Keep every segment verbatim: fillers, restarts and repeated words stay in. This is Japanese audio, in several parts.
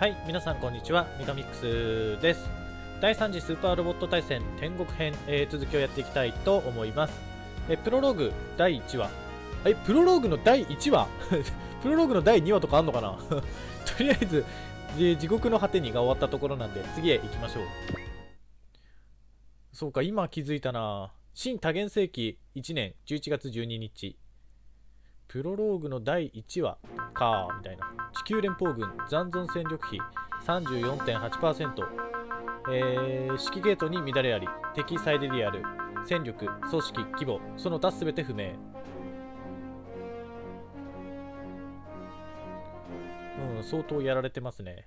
はい、皆さんこんにちは、ミカミックスです。だいさん次スーパーロボット対戦天国編、えー、続きをやっていきたいと思います。えプロローグだいいちわ。え、プロローグのだいいちわプロローグのだいにわとかあんのかなとりあえず、地獄の果てにが終わったところなんで、次へ行きましょう。そうか、今気づいたな。新多元世紀いちねんじゅういちがつじゅうににち。プロローグのだいいちわかみたいな。地球連邦軍残存戦力比 さんじゅうよんてんはちパーセント、えー、指揮ゲートに乱れあり、敵サイデリアル、戦力、組織、規模、その他すべて不明。うん、相当やられてますね。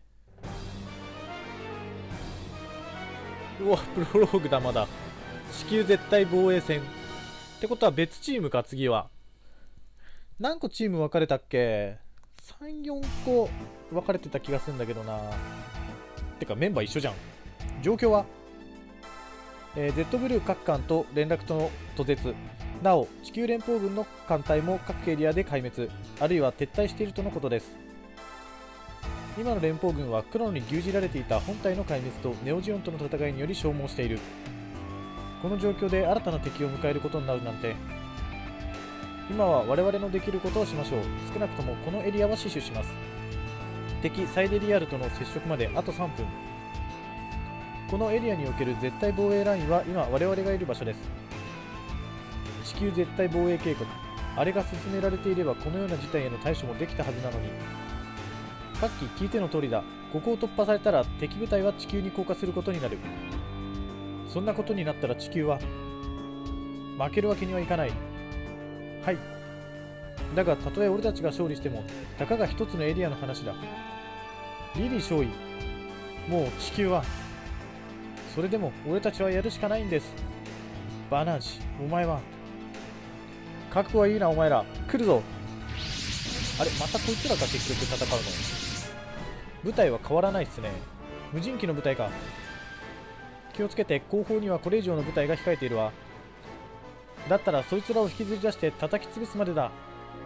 うわ、プロローグだ、まだ。地球絶対防衛戦。ってことは別チームか、次は。何個チーム分かれたっけ ?さん、よんこ分かれてた気がするんだけどな。てかメンバー一緒じゃん。状況は、えー、Z ブルー各艦と連絡との途絶。なお、地球連邦軍の艦隊も各エリアで壊滅、あるいは撤退しているとのことです。今の連邦軍はクロノに牛耳られていた本体の壊滅とネオジオンとの戦いにより消耗している。この状況で新たな敵を迎えることになるなんて。今は我々のできることをしましょう。少なくともこのエリアは死守します。敵サイデリアルとの接触まであとさんぷん。このエリアにおける絶対防衛ラインは今我々がいる場所です。地球絶対防衛計画、あれが進められていればこのような事態への対処もできたはずなのに。さっき聞いての通りだ。ここを突破されたら敵部隊は地球に降下することになる。そんなことになったら地球は負けるわけにはいかない。はい。だが、たとえ俺たちが勝利しても、たかが一つのエリアの話だ。リリー少尉、もう地球は。それでも、俺たちはやるしかないんです。バナージ、お前は。覚悟はいいな、お前ら。来るぞ。あれ、またこいつらが結局戦うの。部隊は変わらないっすね。無人機の部隊か。気をつけて、後方にはこれ以上の部隊が控えているわ。だったらそいつらを引きずり出して叩き潰すまでだ。うん。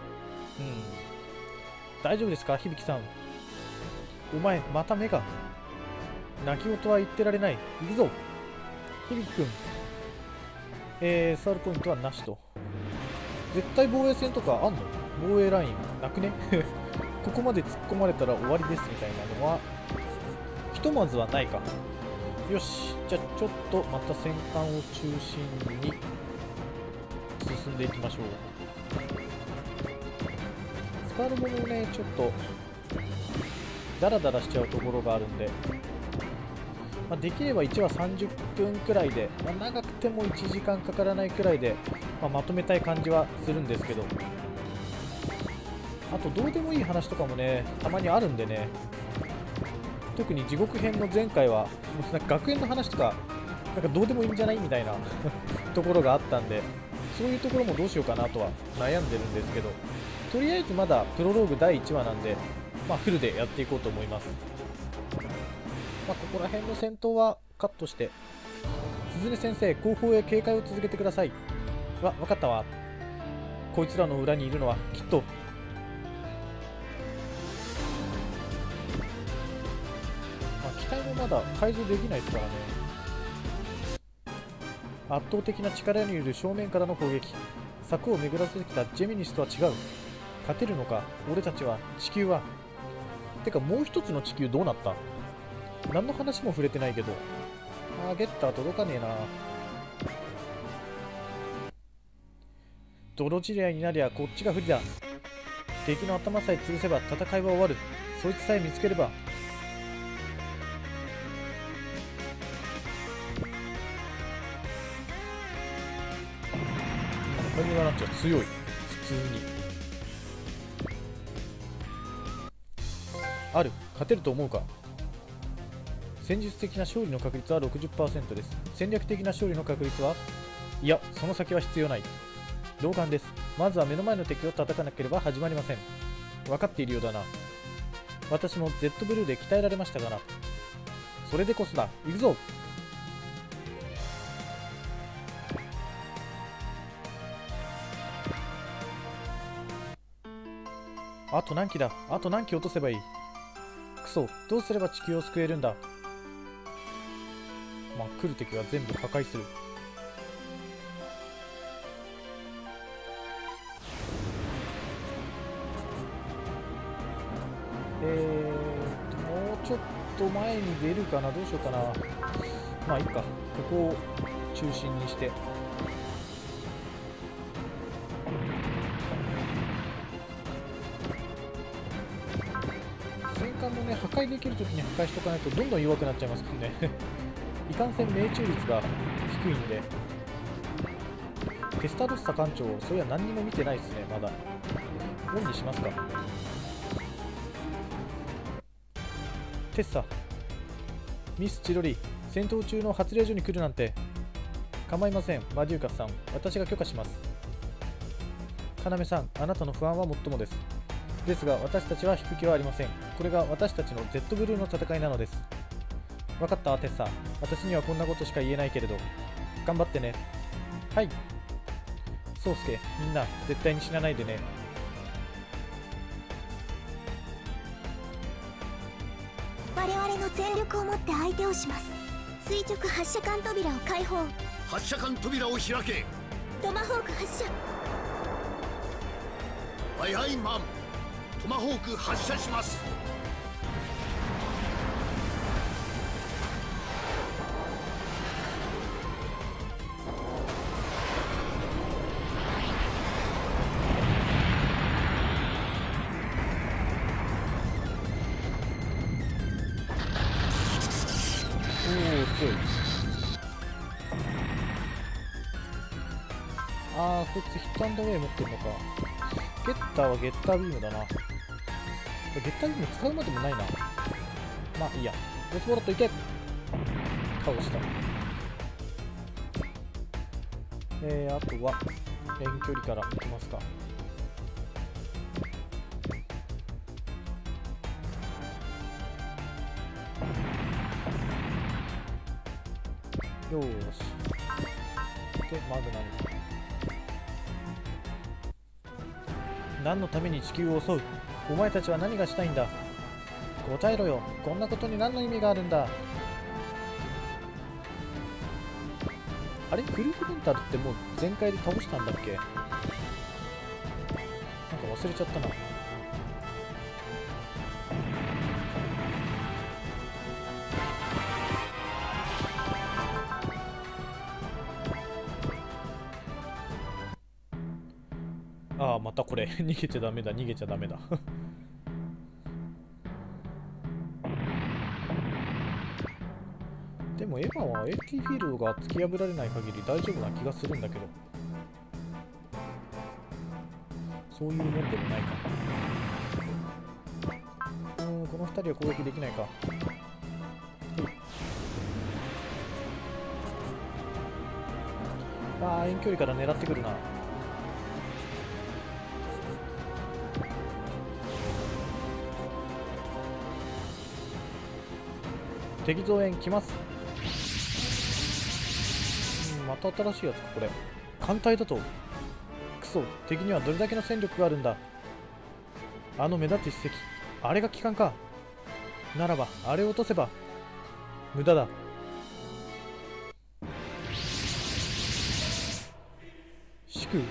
大丈夫ですか、響さん。お前、また目が。泣き言は言ってられない。行くぞ。響くん。えー、触るポイントはなしと。絶対防衛戦とかあんの？防衛ラインなくねここまで突っ込まれたら終わりですみたいなのは、ひとまずはないか。よし。じゃあちょっとまた戦艦を中心に進んでいきましょう。スパルボもね、ちょっとダラダラしちゃうところがあるんで、まあ、できればいちわさんじゅっぷんくらいで、まあ、長くてもいちじかんかからないくらいで、まあ、まとめたい感じはするんですけど、あとどうでもいい話とかもね、たまにあるんでね。特に地獄編の前回はなんか学園の話とかなんかどうでもいいんじゃないみたいなところがあったんで、そういうところもどうしようかなとは悩んでるんですけど、とりあえずまだプロローグだいいちわなんで、まあ、フルでやっていこうと思います。まあ、ここら辺の戦闘はカットして、鈴音先生、後方へ警戒を続けてください。わ、分かったわ。こいつらの裏にいるのはきっと。まあ、機体もまだ改造できないですからね。圧倒的な力による正面からの攻撃。柵を巡らせてきたジェミニスとは違う。勝てるのか、俺たちは、地球は。てかもう一つの地球どうなった？何の話も触れてないけど。あー、ゲッター届かねえな。泥地雷になりゃこっちが不利だ。敵の頭さえ潰せば戦いは終わる。そいつさえ見つければ。何になっちゃう。強い。普通にある。勝てると思うか。戦術的な勝利の確率は ろくじゅっパーセント です。戦略的な勝利の確率は、いや、その先は必要ない。同感です。まずは目の前の敵を叩かなければ始まりません。分かっているようだな。私も Z ブルーで鍛えられましたがな。それでこそだ。行くぞ。あと何機だ。あと何機落とせばいい。くクソ、どうすれば地球を救えるんだ。まあ来る敵は全部破壊する。えーともうちょっと前に出るかな。どうしようかな。まあいいか、ここを中心にして。戦艦もね、破壊できるときに破壊しとかないとどんどん弱くなっちゃいますからねいかんせん命中率が低いんで。テスタロッサ艦長、そういや何にも見てないですね、まだ。オンにしますか。テッサ、ミス・チロリ、戦闘中の発令所に来るなんて。構いません、マデューカスさん、私が許可します。カナメさん、あなたの不安はもっともです。ですが、私たちは引く気はありません。これが私たちの ゼット ブルーの戦いなのです。分かった、テッサ。私にはこんなことしか言えないけれど。頑張ってね。はい。宗介、みんな、絶対に死なないでね。 我々の全力をもって相手をします。垂直発射管扉を開放。 発射管扉を開け。 トマホーク発射。 はいはいマン、トマホーク発射します。 おお、強い。ああ、こいつヒットアンドウェイ持ってるのか。ゲッターはゲッタービームだな。ゲッタービーム使うまでもないな。まあいいや。ボスボロットいけ。倒した。えー、あとは遠距離からいきますか。よーし。で、マグナム。何のために地球を襲う？お前たちは何がしたいんだ？答えろよ。こんなことに何の意味があるんだ？あれ？フルフロンタルってもう全開で倒したんだっけ？なんか忘れちゃったな。ああ、またこれ。逃げちゃダメだ、逃げちゃダメだ。でもエヴァは エーティー フィールドが突き破られない限り大丈夫な気がするんだけど。そういうもんでもないか。うーん、このふたりは攻撃できないか。ああ、遠距離から狙ってくるな。敵増援来ます。うん、また新しいやつかこれ。艦隊だと。クソ、敵にはどれだけの戦力があるんだ。あの目立つ一隻、あれが機関か。ならばあれを落とせば無駄だ。シク、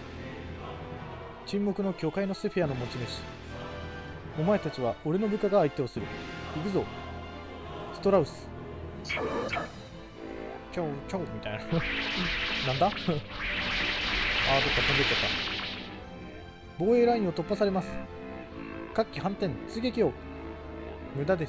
沈黙の巨海のセフィアの持ち主。お前たちは俺の部下が相手をする。行くぞストラウス。チョウチョウみたいななんだあー、どっか飛んでっちゃった。防衛ラインを突破されます。各機反転、追撃を。無駄です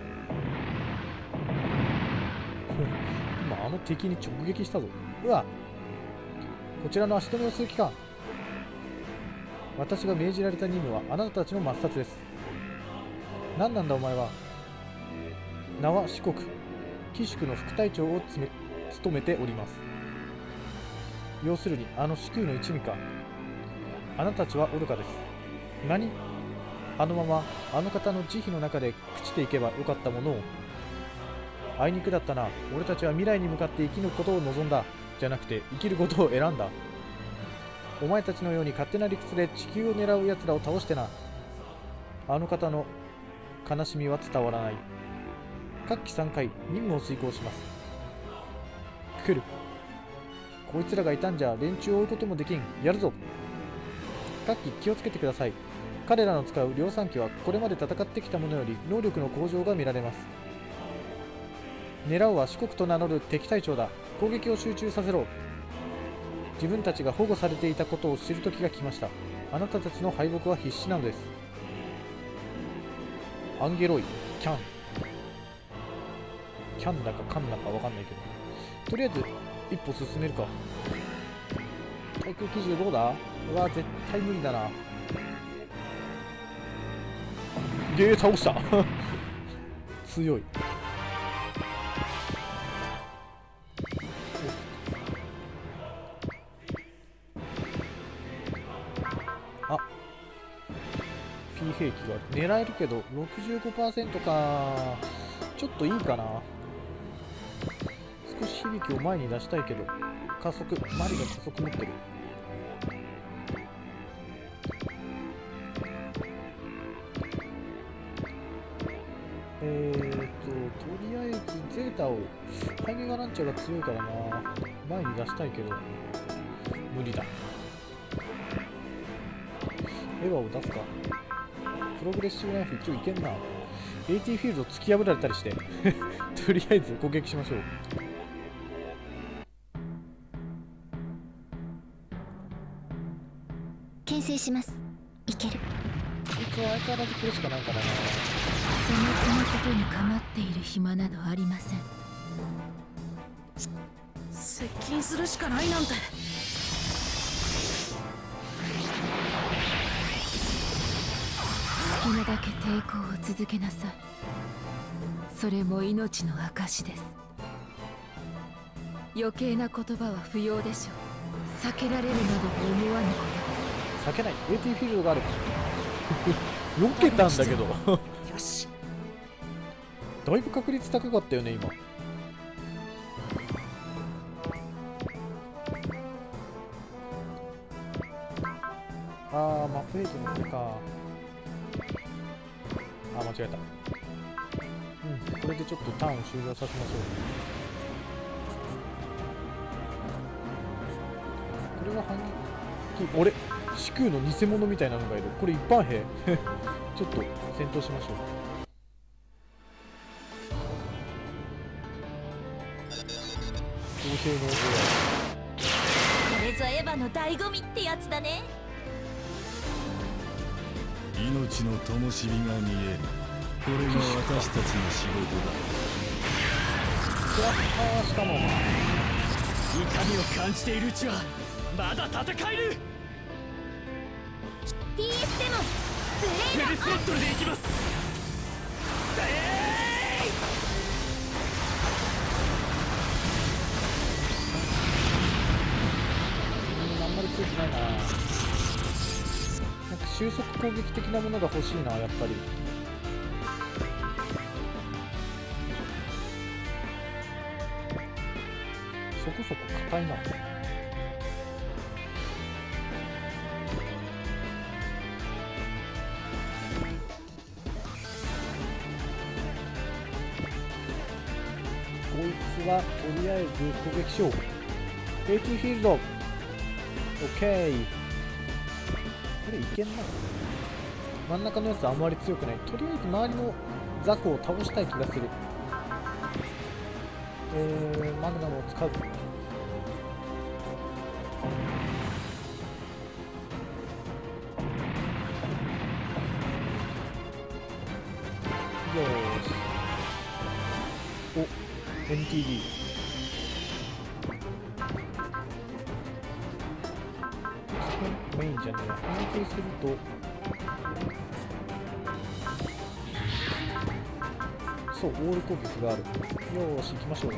今あの敵に直撃したぞ。うわ、こちらの足止めをする気か。私が命じられた任務はあなたたちの抹殺です。何なんだお前は。名は四国、貴宿の副隊長をつめ務めております。要するにあの四空の一味か。あなたたちは愚かです。何？あのままあの方の慈悲の中で朽ちていけばよかったものを。あいにくだったな。俺たちは未来に向かって生き抜くことを望んだ。じゃなくて生きることを選んだ。お前たちのように勝手な理屈で地球を狙う奴らを倒してな。あの方の悲しみは伝わらない。各機さんかい任務を遂行します。来る。こいつらがいたんじゃ連中を追うこともできん。やるぞ。各機気をつけてください。彼らの使う量産機はこれまで戦ってきたものより能力の向上が見られます。狙うは四国と名乗る敵隊長だ。攻撃を集中させろ。自分たちが保護されていたことを知る時が来ました。あなたたちの敗北は必至なのです。アンゲロイ、キャン。キャンだかカンだかわかんないけど。とりあえず、一歩進めるか。対空機銃どうだ？うわ、絶対無理だな。ゲー倒した強い。あ、P 兵器がある。狙えるけど ろくじゅうごパーセント か。ちょっといいかな。少し響きを前に出したいけど、加速、マリが加速持ってる。えーと、とりあえずゼータを、ハイメガランチャーが強いからな。前に出したいけど、無理だ。エヴァを出すか。プログレッシブナイフ一応いけんな。エーティー フィールド突き破られたりして。とりあえず攻撃しましょう。 牽制します。いける。 こいつは相変わらずこれしかないからな。 そのつのことに構っている暇などありません。 接近するしかないなんて。 好きなだけ抵抗を続けなさい。それも命の証です。余計な言葉は不要でしょう。避けられるなどと思わぬことです。 避けない。 エーティー フィールドがある。避けたんだけど。 よし。 だいぶ確率高かったよね今。あー、マップエイトのこれか。あー、間違えた。うん、これでちょっとターンを終了させましょう。これは反撃。俺、四空の偽物みたいなのがいる。これ一般兵。ちょっと戦闘しましょう。合成の エーアイ。 これぞエヴァの醍醐味ってやつだね。 命の灯火が見える。これが私たちの仕事だ。 クラッカーしかも。 痛みを感じているうちはまだ戦える。 ピースでもブレイフルスロットルでいきます。せーい。 うん、あんまり強くないな。なんか収束攻撃的なものが欲しいな、やっぱり。そこそこ硬いな。こいつはとりあえず攻撃しよう。 エーティー フィールド OK。 これいけんな。真ん中のやつあんまり強くない。とりあえず周りの雑魚を倒したい気がする。えー、マグナムを使う。よーし。お、エヌティーディー。メインじゃねえや。反撃するとそう、オール攻撃がある。よーし、行きましょう。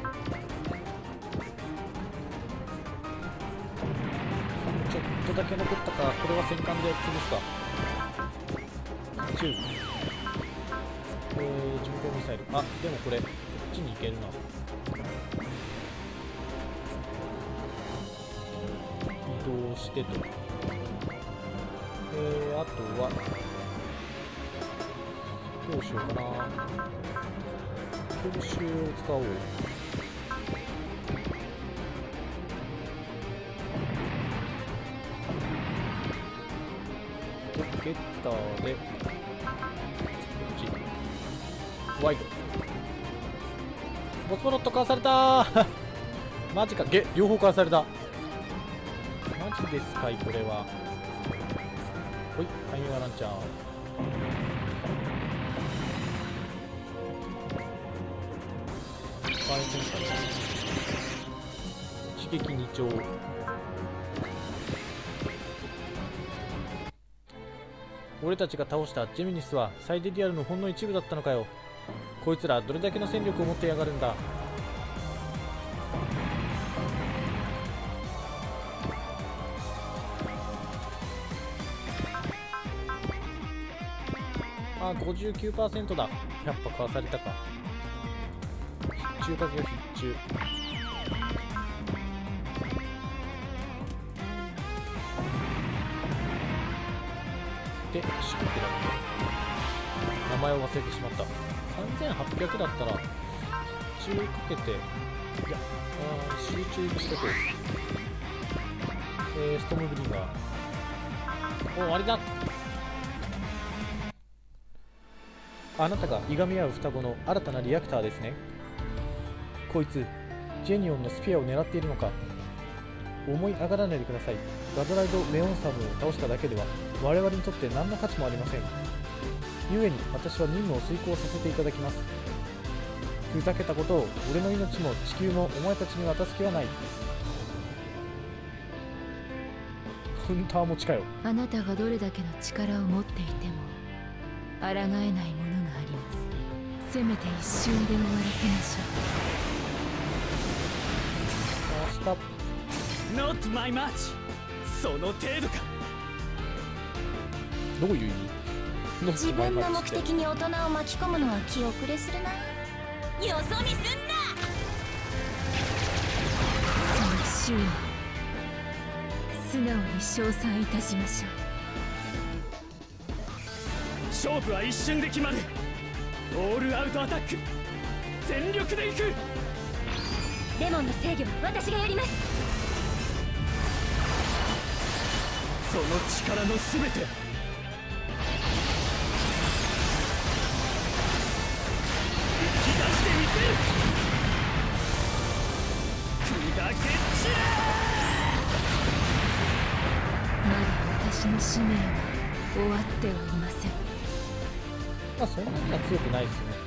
ちょっとだけ残ったか。これは戦艦で潰すか。じゅう。えー、巡航ミサイル。あ、でもこれこっちに行けるな。移動してと。えー、あとはどうしようかな。強襲を使おう。ゲッターでこっちワイドボスモロットかわされたーマジか。ゲ両方かわされた。マジですかいこれは。ほいハイメガランチャー。バーンセンサー刺激に丁。俺たちが倒したジェミニスはサイデリアルのほんの一部だったのかよ。こいつらどれだけの戦力を持ってやがるんだ。あ、ごじゅうきゅうパーセント だ。やっぱかわされたか。必中かけが必中。で、シュッてだって名前を忘れてしまった。さんぜんはっぴゃくだったら集中かけて、いやあー集中にしとこう。えー、ストームブリンガー。お、終わりだ。あなたがいがみ合う双子の新たなリアクターですね。こいつジェニオンのスピアを狙っているのか。思い上がらないでください。ガドライド・レオンサムを倒しただけでは我々にとって何の価値もありません。故に私は任務を遂行させていただきます。ふざけたことを俺の命も地球もお前たちに渡す気はない。フンター持ちかよ。 あなたがどれだけの力を持っていても抗えないものがあります。せめて一瞬で終わらせましょう。 明日 Not my match。 その程度か。 どういう意味？ 自分の目的に大人を巻き込むのは気遅れするな。よそ見すんな。 その周囲素直に称賛いたしましょう。 勝負は一瞬で決まる。オールアウトアタック、全力でいく。 デモンの制御は私がやります。 その力のすべて、引き出してみせる。砕け散れ。 まだ私の使命は終わってはいません。 まあそんなには強くないですね。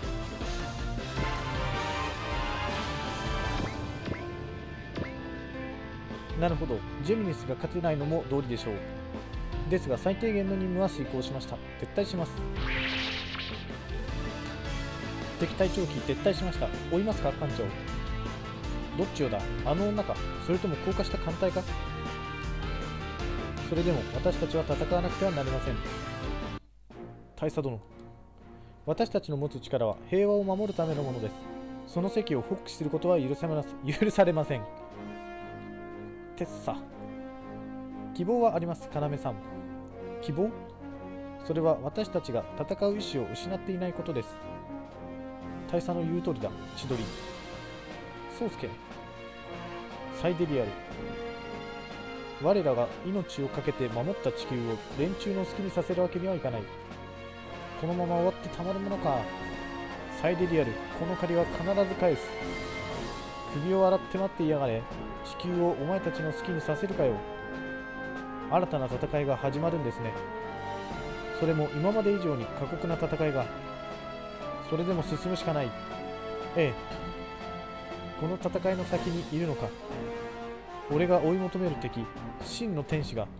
なるほど、ジェミニスが勝てないのも道理でしょう。ですが最低限の任務は遂行しました。撤退します。敵対長期撤退しました。追いますか艦長。どっちよだ、あの女か、それとも高架した艦隊か。それでも私たちは戦わなくてはなりません。大佐殿、私たちの持つ力は平和を守るためのものです。その席を放棄することは許されま許されません。テッサ、希望はあります、要さん。希望？それは私たちが戦う意志を失っていないことです。大佐の言う通りだ、千鳥。宗介、サイデリアル。我らが命を懸けて守った地球を連中の好きにさせるわけにはいかない。このまま終わってたまるものか。サイデリアル、この借りは必ず返す。首を洗って待っていやがれ。地球をお前たちの好きにさせるかよ。新たな戦いが始まるんですね。それも今まで以上に過酷な戦いが。それでも進むしかない。ええ、この戦いの先にいるのか。俺が追い求める敵、真の天使が。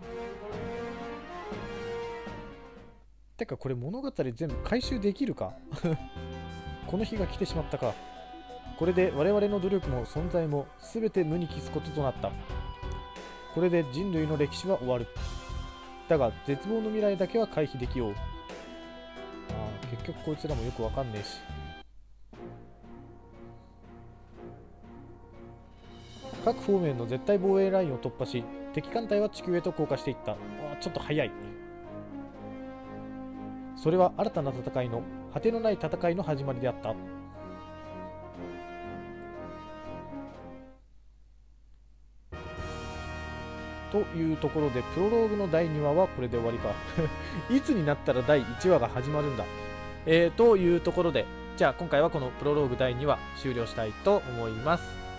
てかこれ物語全部回収できるかこの日が来てしまったか。これで我々の努力も存在も全て無に帰すこととなった。これで人類の歴史は終わる。だが絶望の未来だけは回避できよう。ああ、結局こいつらもよくわかんねえし。各方面の絶対防衛ラインを突破し、敵艦隊は地球へと降下していった。ああ、ちょっと早い。それは新たな戦いの果てのない戦いの始まりであった。というところで、プロローグのだいにわはこれで終わりか。いつになったらだいいちわが始まるんだ。えー、というところで、じゃあ今回はこのプロローグだいにわ終了したいと思います。